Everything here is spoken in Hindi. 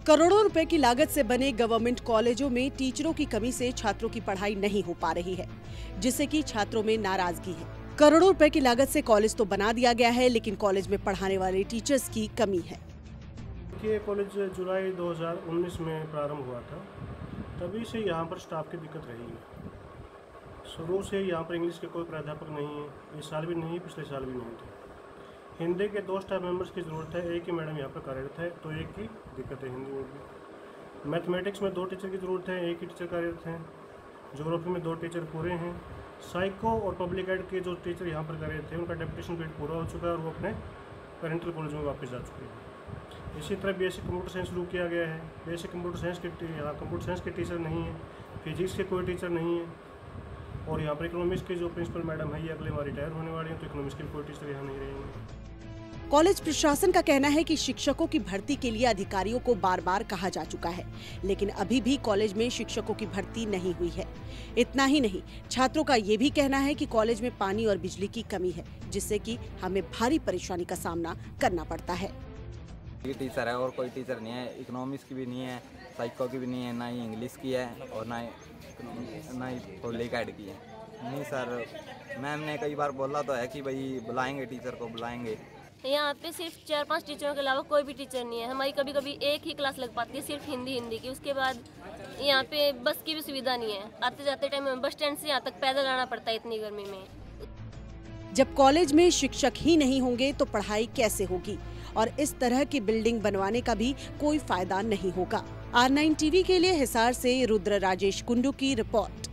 करोड़ों रुपए की लागत से बने गवर्नमेंट कॉलेजों में टीचरों की कमी से छात्रों की पढ़ाई नहीं हो पा रही है, जिससे कि छात्रों में नाराजगी है। करोड़ों रुपए की लागत से कॉलेज तो बना दिया गया है, लेकिन कॉलेज में पढ़ाने वाले टीचर्स की कमी है। ये कॉलेज जुलाई 2019 में प्रारंभ हुआ था, तभी से यहाँ पर स्टाफ की दिक्कत रही है। शुरू से यहाँ पर इंग्लिश के कोई प्राध्यापक नहीं है, इस साल भी नहीं, पिछले साल भी नहीं थे। हिंदी के 2 स्टाफ मेंबर्स की ज़रूरत है, एक ही मैडम यहाँ पर कार्यरत है, तो एक की दिक्कत है हिंदी में भी। मैथमेटिक्स में 2 टीचर की ज़रूरत है, एक ही टीचर कार्यरत हैं। ज्योग्राफी में 2 टीचर पूरे हैं। साइको और पब्लिक एड के जो टीचर यहाँ पर कार्यरत थे, उनका डेपुटेशन पीरियड पूरा हो चुका है और वो अपने पेरेंटल कॉलेज में वापस जा चुके हैं। इसी तरह बेसिक कंप्यूटर साइंस शुरू किया गया है। बेसिक कंप्यूटर साइंस के यहाँ कंप्यूटर साइंस के टीचर नहीं है, फिजिक्स के कोई टीचर नहीं है, और यहाँ पर इकोनॉमिक्स के जो प्रिंसिपल मैडम है ये अगले बार रिटायर होने वाले हैं, तो इकोनॉमिक्स के कोई टीचर यहाँ नहीं रहेंगे। कॉलेज प्रशासन का कहना है कि शिक्षकों की भर्ती के लिए अधिकारियों को बार बार कहा जा चुका है, लेकिन अभी भी कॉलेज में शिक्षकों की भर्ती नहीं हुई है। इतना ही नहीं, छात्रों का ये भी कहना है कि कॉलेज में पानी और बिजली की कमी है, जिससे कि हमें भारी परेशानी का सामना करना पड़ता है। ये टीचर है और कोई टीचर नहीं है, इकोनॉमिक्स की भी नहीं है, साइको की भी नहीं है, ना ही इंग्लिश की है और ना ही पब्लिक एड की है। नहीं सर, मैम ने कई बार बोला तो है कि भाई बुलाएंगे, टीचर को बुलाएंगे। यहाँ पे सिर्फ 4-5 टीचरों के अलावा कोई भी टीचर नहीं है। हमारी कभी कभी एक ही क्लास लग पाती है, सिर्फ हिंदी की। उसके बाद यहाँ पे बस की भी सुविधा नहीं है। आते जाते टाइम बस स्टैंड से यहाँ तक पैदल आना पड़ता है इतनी गर्मी में। जब कॉलेज में शिक्षक ही नहीं होंगे तो पढ़ाई कैसे होगी, और इस तरह की बिल्डिंग बनवाने का भी कोई फायदा नहीं होगा। R9 टीवी के लिए हिसार से रुद्र राजेश कुंडू की रिपोर्ट।